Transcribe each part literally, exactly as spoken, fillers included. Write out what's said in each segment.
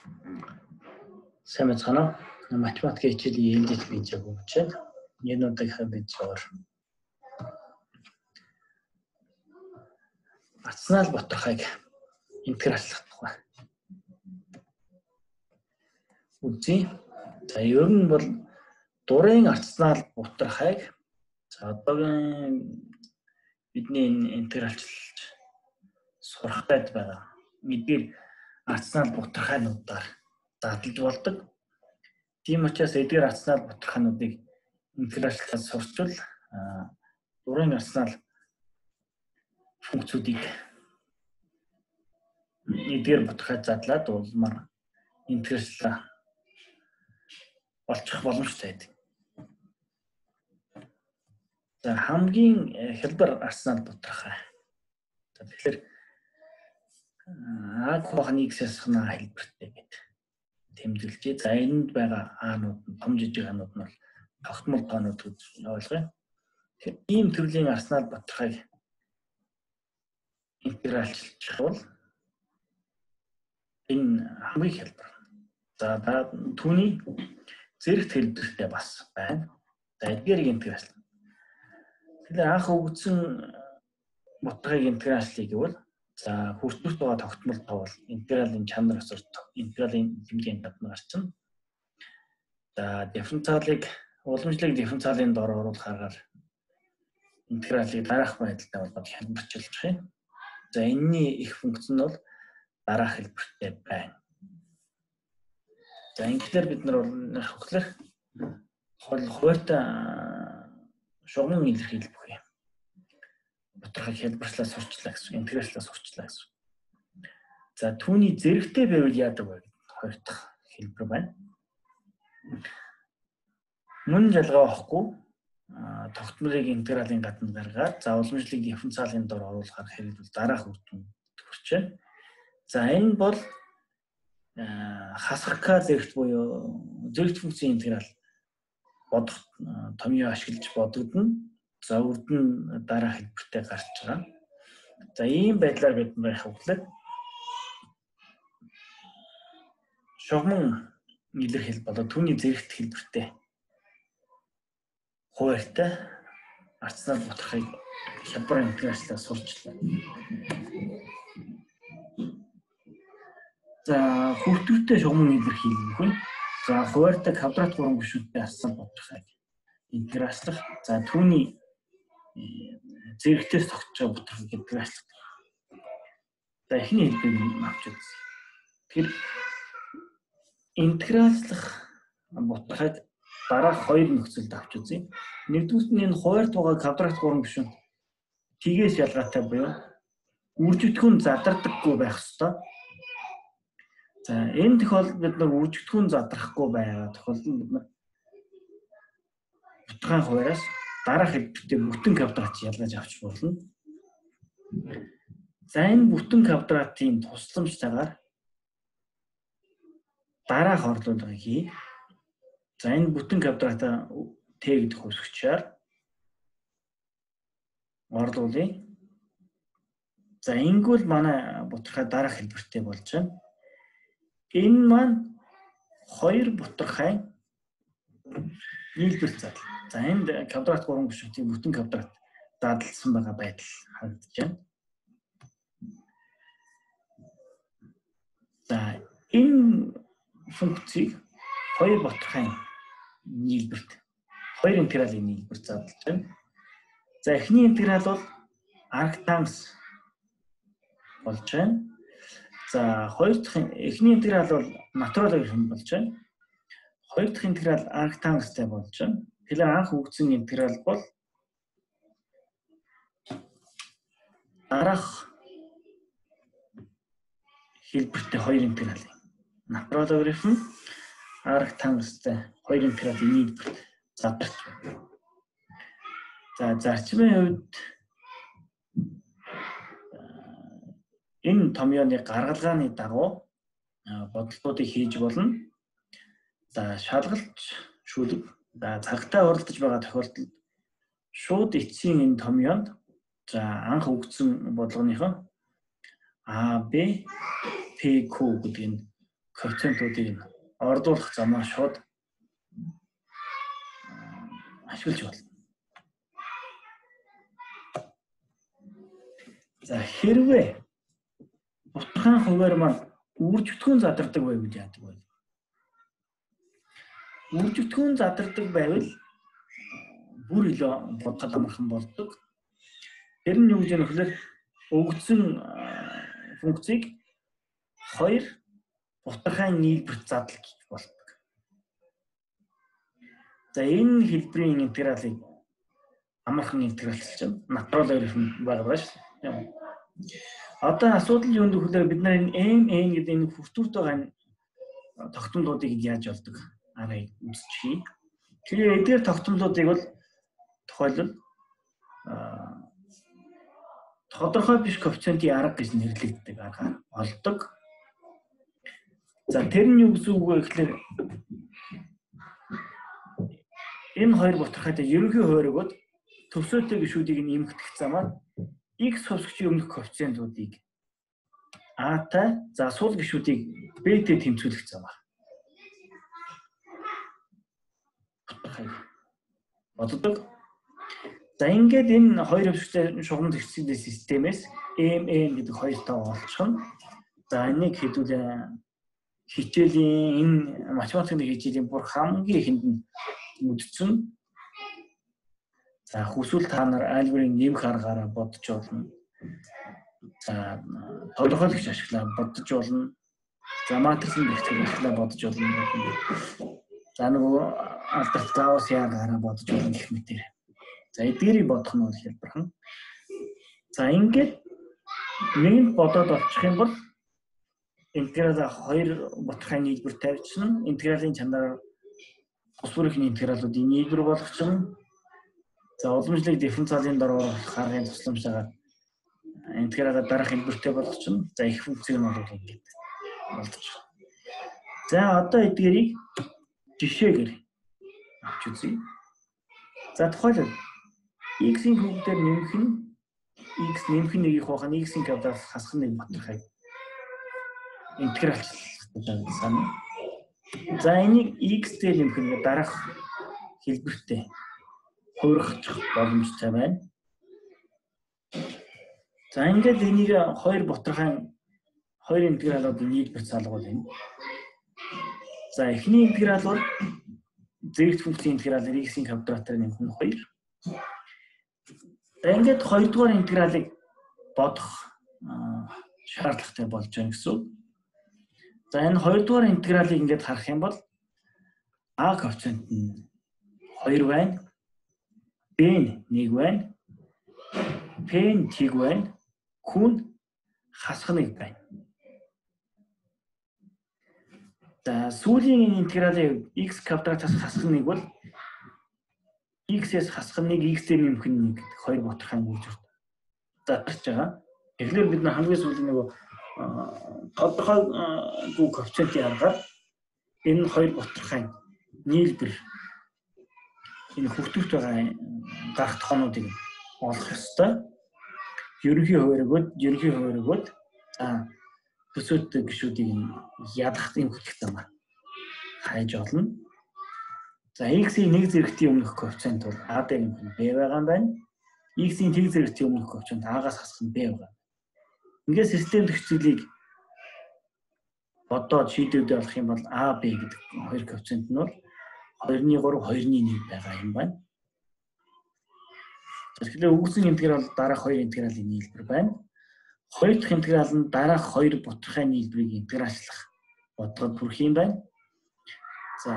Сайн байна уу? Математикийн хичээлийн ээлжит видеог өгч байна. Энэ удаагийн видеоор арцнал боторхайг интеграчлах тухай үзье. За ер нь бол дурын арцнал боторхайг за одоогийн бидний энэ интегралчлж сурах байд байгаа. Эдгээр арцнал боторхайнуудаар дадлж болдог. Тийм учраас эдгээр арцнал боторхайнуудыг интеграчлахаас сурчвал дурын арцнал функцүүдийг эдгээр боторхай задлаад улмаар интеграчлаа болчих боломжтой байдаг. За хамгийн хэлбэр арцнал боторхай. За тэгэхээр а квахны x-ээс хана хэлбэртэй гэдэг тэмдэглэжээ. За энд байгаа аанууд нь том жижиг аанууд нь бол тогтмол тоонууд гэж ойлгоё. Тэгэхээр ийм төрлийн арцнал боторхайг интегралчлах бол энэ хамгийн хэлбэр. За түүний зэрэгт хэлбэртэй бас байна. За эдгээрийг интеграчлах. Тэгэхээр анх өгсөн боторхайг интеграчлая гэвэл за хүртэлт байгаа тогтмол тоо бол интегралын чанар өсөрт интегралын хэмжээнд татна гарчна. За дифференциалыг уламжлалыг дифференциалын дор оруулах аргаар интегралыг дараах байдалтай болгоод хэлбэрчилж байна. За энэний их функц нь бол дараах хэлбэртэй байна. За ингээр бид нар бол хөхлөх хол хууртай шугам илэрхийлэх бүхий. Боторхайг хэлбэрчлээ сурчлаа гэсэн, интеграчлаа сурчлаа гэсэн. За түүний зэрэгтэй байвал яадаг вэ гэдэг хоёр дахь хэлбэр байна. Мөн жалгаа авахгүй тогтмолыг интегралын гадна гаргаад за уламжлалыг дифференциалын дор оруулахаар хэрэглэл дараах үр дүн төрж байна. За энэ бол хасах к зэрэгт буюу зэрэгт функцийн интеграл бодох томьёо ашиглаж бодогдно. За үрд нь дараах хэлбэртэй гарч байгаа. За ийм байдлаар бид байх хөглөг шугам илэрхийл болоод түүний зэрэгт хэлбэртэй хууртай арцнал боторхайг хялбар интеграчлаа сурчлаа. За хүртэлтэй шугам илэрхийлэх нь за хууртай квадрат гурван гишүүнтэй арцнал боторхайг интеграчлах. За түүний зэрэгтээс тогтож байгаа боторхайг интеграчлах. За эхний хэлбэрийг авч үзье. Тэгэхээр интеграчлах боторхайг дараах хоёр нөхцөлд авч үзье. Нэгдүгээр нь энэ хуурт байгаа квадрат гурван гишүүн тгээс ялгаатай буюу үржигдэхүүн задардаггүй байх ёстой. За энэ тохиолдолд бид нар үржигдэхүүн задрахгүй байгаа тохиолдолд бид нар боторхайн хуураас дараах хэлбэртэй бүтэн квадрат ялгаж авч болно. За энэ бүтэн квадратын тусламжтайгаар дараах орлуулгыг хий. За энэ бүтэн квадратаа т гэдэг үсгчээр орлуулъя. За ингэвэл манай боторхай дараах хэлбэртэй болж байна. Энэ маань хоёр боторхай нийлбэр задал. За энд квадрат гурван гишүүнтэй бүтэн квадрат дадлсан байгаа байдал харагдаж байна. За энэ функцийг хоёр боторхай нийлбэрт хоёр интегралын нийлбэрт задлж байна. За эхний интеграл бол арктангс болж байна. За хоёр дахь эхний интеграл бол натурал логарифм болж байна. Хоёр дахь интеграл арктангстай болж байна. Тэгэхээр анх өгсөн интеграл бол дараах хэлбэртэй хоёр интеграл. Натурал логарифм арктангстай хоёр интегралын нийлбэр задарч байна. За зарчмын хувьд энэ томьёоны гаргалгааны дагуу бодлогуудыг хийж болно. За шалгалт шүлэг за цагтаа уралдаж байгаа тохиолдолд шууд эцсийн энэ томьёонд за анх өгсөн бодлогоныхоо А, Б, П, Q гэдэг энэ коэффициентуудыг ордуулах замаар шууд ашиглаж болно. За хэрвээ бутхан хуваар маань үржигдэхүүн задардаг байвал яадаг вэ? Үржигдэхүүн задардаг байвал бүр илүү бодгод амархан болдог. Тэр нь юу гэж нөхлөөр өгдсөн функцийг хоёр бутхан нийлбэрт задлах болдог. За энэ хэлбэрийн интегралыг амархан интегралч чинь натурал логарифм байгаа шүү дээ. Одоо асуудал юу гэвэл бид нар энэ m n гэдэг энэ хүртүүрт байгаа тогтмолуудыг яаж олдог? Арай үзчихье. Тэгэхээр эдгээр тогтмолуудыг бол тухайлбал тодорхой биш коэффициентийн арга гэж нэрлэгддэг аргаар олдог. За тэр нь юу гэсэн үг вэ гэхээр энэ хоёр бутархайтай ерөнхий хувааригууд төвсөөтэй гишүүдийг нэмэгдэх замаар x хувьсгчийн өмнөх коэффициентуудыг a-тай за сул гишүүдийг b-тэй тэмцүүлэх замаар боддог. За ингээд энэ хоёр хувьсгчтай шугам зэгцлийн системээс m n гэдэг хоёр тоо олчихно. За энийг хэдүүлээ хичээлийн энэ математикийн хичээлийн бүр хамгийн ихэнд нь үдцэн. За хүсвэл та нар альберийн нэмэх аргаараа бодож болно. За тодорхойлогч ашиглаа бодож болно. За матрицын бэлтгэл ашиглаа бодож болно. За нөгөө алдарт Гауссын аргаараа бодож болно гэх мэтэр. За эдгээрийг бодох нь бол хэлбэрхэн. За ингээд нэг бодоод олчих юм бол интеграл хоёр бутхан нийлбэр тавьчихна. Интегралийн чанараар ус бүрийн интегралуудын нийлбэр болгочихно. За уламжлалыг дифференциалын дор оруулах аргын тусламжтайгаар интегралаа дараах хэлбэртэй болгочихно. За их функцийг нь бол ингээд болчихно. За одоо эдгээрийг жишээгээр авч үзье. За тухайлбал x-ийн хөвгдөр нэмэх нь x нэмэх нь нэг их байх нь x-ийн квадрат хасах нэг батархай интегралчлалтай санаа. За энийг x дээр нэмэх нь дараах хэлбэртэй хувиргачих боломжтой байна. За ингээд энийг хоёр бутархай хоёр интегралуудын нийлбэр залгуул энэ. За эхний интеграл бол зэрэгт функцийн интегралаар x-ийн квадратаар нэмэх нь хоёр. За ингээд хоёрдугаар интегралыг бодох шаардлагатай болж байна гэсэн. За энэ хоёрдугаар интегралыг ингээд харах юм бол a коэффициент нь хоёр байна. b нь нэг байна. p нь тэг байна. q нь хасах нэг байна. За сүүлийн интегралыг x квадратаас хасах нэг бол x-с хасах нэг x дээр нэмэх нэг хоёр бутархай үүсвэр задарч байгаа. Тэгэхээр бид нар хамгийн сүүлийн нэг тодорхойгүй коэффициентийн аргаар энэ хоёр бутархай нийлбэр энэ хүртүүрт байгаа гарах тохиолдлыг олох ёстой. Ерөнхий хувааригууд, ерөнхий хувааригууд за төсөөтэй гишүүдийг ядах юм хэлэх замаар хайж олно. За x-ийн нэг зэрэгтийн өмнөх коэффициент бол a дээр нэмэх нь b байгаа юм байна. x-ийн тэг зэрэгтийн өмнөх коэффициент a-гаас хасах нь b байгаа. Ингээд систем төгсгөлийг бодоод шийдвэrdээ олох юм бол a, b гэдэг хоёр коэффициент нь бол хоёрны гурав, хоёрны нэг байгаа юм байна. Тэгэхээр өгсөн интеграл дараах хоёр интегралын нийлбэр байна. Хоёр дахь интеграл нь дараах хоёр бутархай нийлбэрийг интегралчлах бодгод хүрэх юм байна. За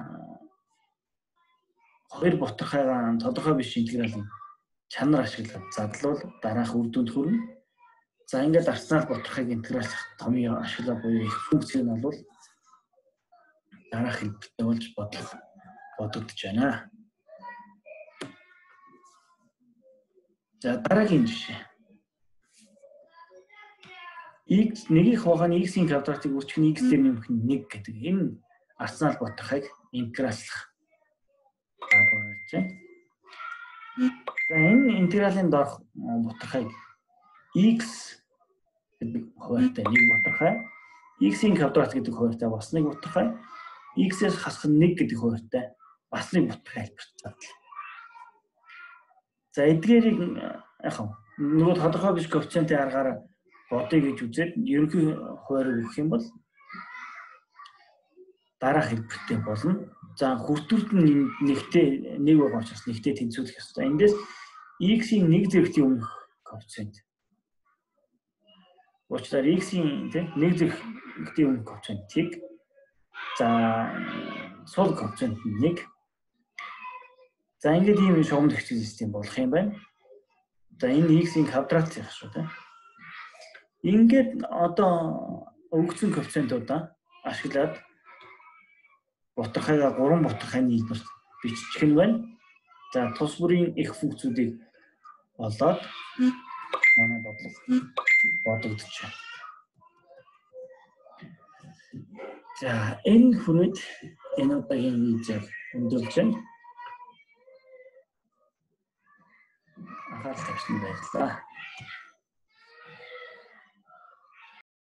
хоёр бутархайгаа тодорхой биш интегралын чанар ашиглаад задлуул дараах үр дүнд хүрнэ. За ингээд арцнаар бутархайг интегралчлах томьёо ашиглаа буюу их функцийг нь бол дараах хэлбэртэй болж бодлого бодогдож байна. За дараагийн жишээ. x нэг их байгаа нь x-ийн квадратыг үржих нь x дээр нэмэх нь нэг гэдэг. Энэ арцнаар бутархайг интегралчлах байна. За энэ интегралийн дорх бутархайг x гэдэг хуваартай нэг бутархай. X-ийн квадрат гэдэг хуваарьтай бас нэг утгатай. X-ээс хасах нь нэг гэдэг хуваарьтай бас нэг утгатай хэлбэртэй. За эдгээрийг яг нөгөө тодорхой биш коэффициентийн аргаар бодъё гэж үзээд ерөнхий хуваарийг өгөх юм бол дараах хэлбэртэй болно. За хүртүүлд нь нэгтэй нэг байгаа учраас нэгтэй тэнцвүүлэх ёстой. Эндээс X-ийн нэг зэрэгтийн өмнөх коэффициент. Учир нь X-ийн нэг зэрэгтийн өмнөх коэффициентийг за сул коэффициент нь нэг. За ингээд ийм шугам төгсгөл систем болох юм байна. За энэ X-ийн квадрат гэх шүү дээ. Ингээд одоо өгсөн коэффициентуудаа ашиглаад ботхойгоо гурван ботхойны хэлбэрт бичих нь байна. За тус бүрийн их функцүүдийг болоод манай бодлого бодогдож байна. За энэ хүрээд энэ удаагийн видеог өндөрлж байна. Анхаарал тавьсан баярлалаа.